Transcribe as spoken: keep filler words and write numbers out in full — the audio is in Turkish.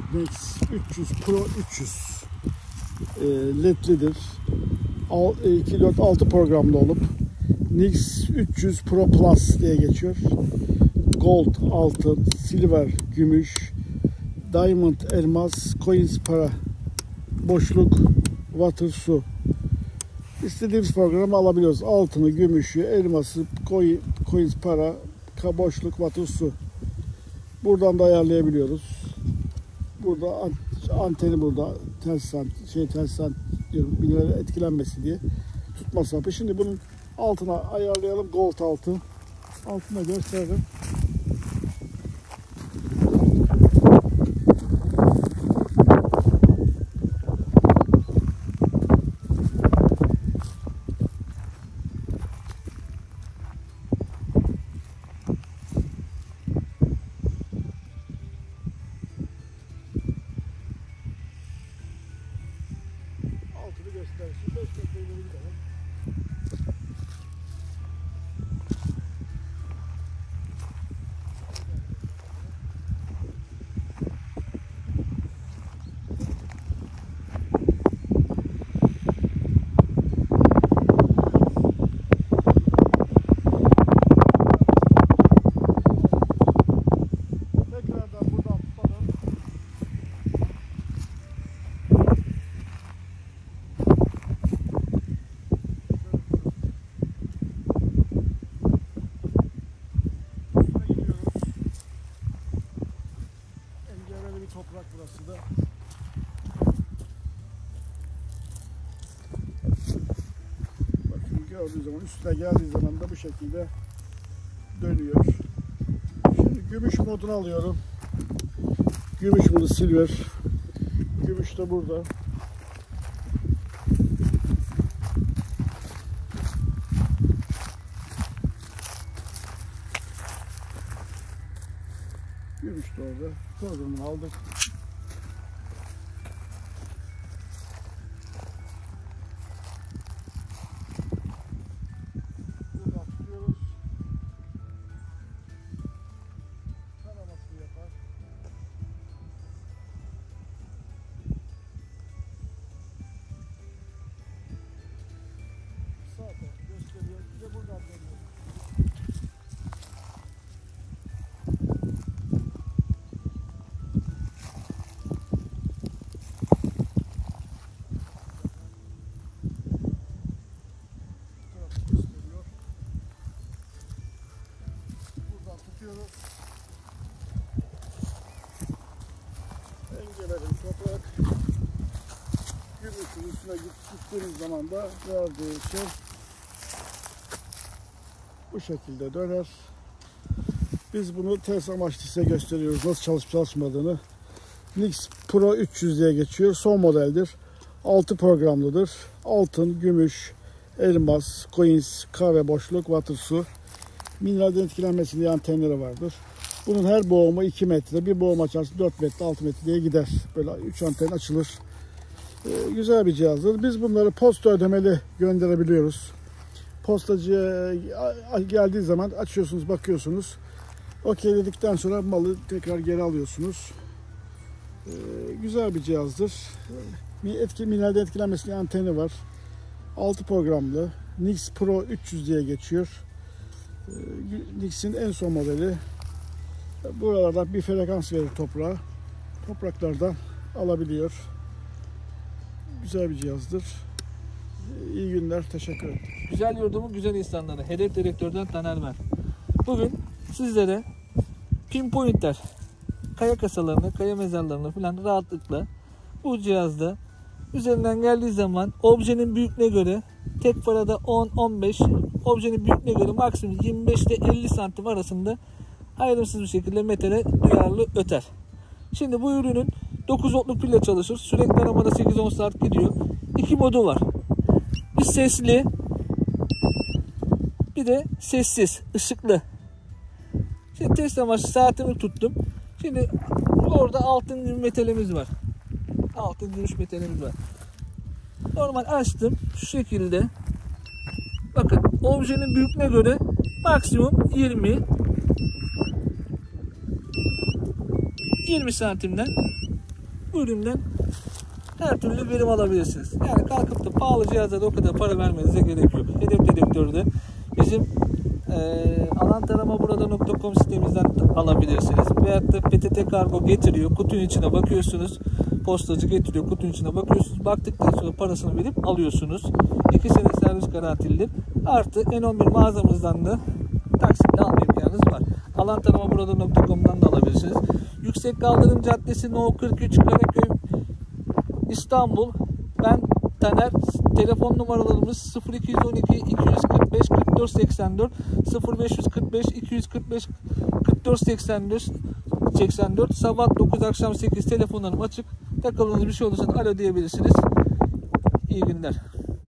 Nex üç yüz Pro üç yüz e, ledlidir. iki dört altı programlı olup Nex üç yüz Pro Plus diye geçiyor. Gold altın, silver gümüş, diamond elmas, coins para, boşluk, water su. İstediğimiz programı alabiliyoruz. Altını, gümüşü, elması, coin, coins para, boşluk, water su. Buradan da ayarlayabiliyoruz. Burada anteni burada ters şey ters diyorum, mineral etkilenmesi diye tutma sapı. Şimdi bunun altına ayarlayalım. Gold altın. Altına gösterelim. Toprak burası da. Bakın gördüğü zaman üstüne geldiği zaman da bu şekilde dönüyor. Şimdi gümüş modunu alıyorum. Gümüş modu silver. Gümüş de burada. Gümüş de orada. Programını aldık. Buradan tutuyoruz. Taramasını yapar. Sağ taraf gösteriyor. Bir de buradan dönüyor. Engelerim toprak. Gümüşün üstüne gittiğiniz zaman da verdiği şey bu şekilde döner. Biz bunu test amaçlı size gösteriyoruz nasıl çalışıp çalışmadığını. Nex Pro üç yüz diye geçiyor. Son modeldir. altı programlıdır. Altın, gümüş, elmas, coins, kahve, boşluk, water su. Mineralden etkilenmesi diye antenleri vardır. Bunun her boğumu iki metre, bir boğum açarsa dört metre, altı metre diye gider. Böyle üç anten açılır. Ee, güzel bir cihazdır. Biz bunları posta ödemeli gönderebiliyoruz. Postacıya geldiği zaman açıyorsunuz, bakıyorsunuz. Okey dedikten sonra malı tekrar geri alıyorsunuz. Ee, güzel bir cihazdır. Etki, mineralden etkilenmesi diye anteni var. altı programlı. Nex Pro üç yüz diye geçiyor. Ee, Nex'in en son modeli. Buralarda bir frekans verir toprağa. Topraklardan alabiliyor. Güzel bir cihazdır. İyi günler. Teşekkür ederim. Güzel yurdumun güzel insanları. Hedef direktörden Taner ben. Bugün sizlere pinpointer, kaya kasalarını, kaya mezarlarını falan rahatlıkla bu cihazda üzerinden geldiği zaman objenin büyüklüğüne göre tek parada on on beş, objenin büyüklüğüne göre maksimum yirmi beş ile elli santim arasında ayrımsız bir şekilde metale duyarlı öter. Şimdi bu ürünün dokuz voltluk pille çalışır. Sürekli aramada sekiz on saat gidiyor. İki modu var. Bir sesli, bir de sessiz, ışıklı. Şimdi test amaçlı saatimi tuttum. Şimdi orada altın gümüş metalimiz var. Altın gümüş metalimiz var. Normal açtım. Şu şekilde. Bakın objenin büyüklüğüne göre maksimum yirmi yirmi santimden bu üründen her türlü verim alabilirsiniz. Yani kalkıp da pahalı cihazlara o kadar para vermenize gerek yok. Hedef dedektörü de bizim e, alantaramaburada nokta com sitemizden alabilirsiniz. Veyahut da P T T Kargo getiriyor. Kutunun içine bakıyorsunuz. Postacı getiriyor. Kutunun içine bakıyorsunuz. Baktıktan sonra parasını verip alıyorsunuz. iki sene servis garantilidir. Artı N on bir mağazamızdan da taksitle alma imkanınız var. alantaramaburada nokta com'dan da alabilirsiniz. Yüksek Kaldırım Caddesi No kırk üç Karaköy İstanbul. Ben Taner. Telefon numaralarımız sıfır iki yüz on iki iki yüz kırk beş kırk dört seksen dört, sıfır beş yüz kırk beş iki yüz kırk beş kırk dört seksen dört seksen dört. Sabah dokuz akşam sekiz telefonlarım açık. Takıldığınız bir şey olursa alo diyebilirsiniz. İyi günler.